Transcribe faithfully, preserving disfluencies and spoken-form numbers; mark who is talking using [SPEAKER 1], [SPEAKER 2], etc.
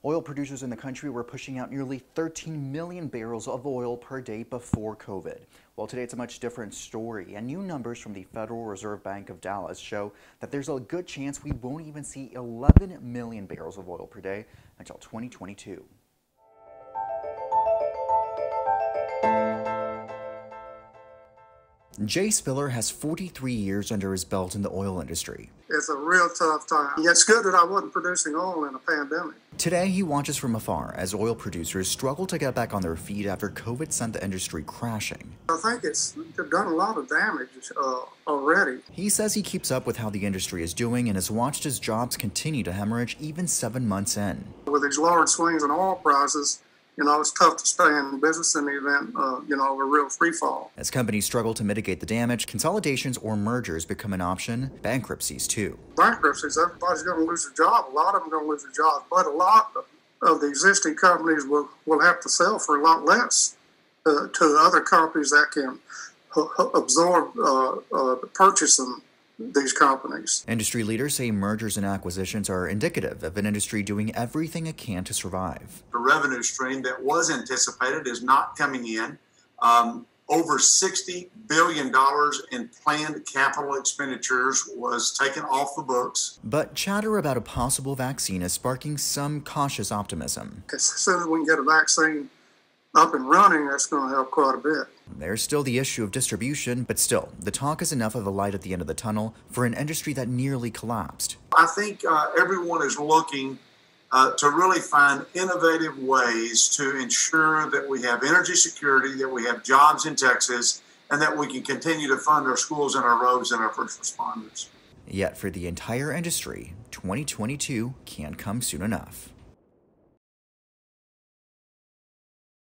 [SPEAKER 1] Oil producers in the country were pushing out nearly thirteen million barrels of oil per day before COVID. Well, today it's a much different story, and new numbers from the Federal Reserve Bank of Dallas show that there's a good chance we won't even see eleven million barrels of oil per day until twenty twenty-two. Jay Spiller has forty-three years under his belt in the oil industry.
[SPEAKER 2] It's a real tough time. It's good that I wasn't producing oil in a pandemic.
[SPEAKER 1] Today, he watches from afar as oil producers struggle to get back on their feet after COVID sent the industry crashing.
[SPEAKER 2] I think it's done a lot of damage uh, already.
[SPEAKER 1] He says he keeps up with how the industry is doing and has watched his jobs continue to hemorrhage even seven months in.
[SPEAKER 2] With these large swings in oil prices, you know, it's tough to stay in business in the event, uh, you know, of a real free fall.
[SPEAKER 1] As companies struggle to mitigate the damage, consolidations or mergers become an option, bankruptcies too.
[SPEAKER 2] Bankruptcies, everybody's going to lose a job. A lot of them are going to lose a job, but a lot of the existing companies will, will have to sell for a lot less uh, to other companies that can absorb uh, uh, the purchase them. These companies.
[SPEAKER 1] Industry leaders say mergers and acquisitions are indicative of an industry doing everything it can to survive.
[SPEAKER 3] The revenue stream that was anticipated is not coming in. Um, over sixty billion dollars in planned capital expenditures was taken off the books.
[SPEAKER 1] But chatter about a possible vaccine is sparking some cautious optimism.
[SPEAKER 2] As soon as we can get a vaccine up and running, that's going to help quite a bit.
[SPEAKER 1] There's still the issue of distribution, but still, the talk is enough of a light at the end of the tunnel for an industry that nearly collapsed.
[SPEAKER 3] I think uh, everyone is looking uh, to really find innovative ways to ensure that we have energy security, that we have jobs in Texas, and that we can continue to fund our schools and our roads and our first responders.
[SPEAKER 1] Yet for the entire industry, twenty twenty-two can't come soon enough.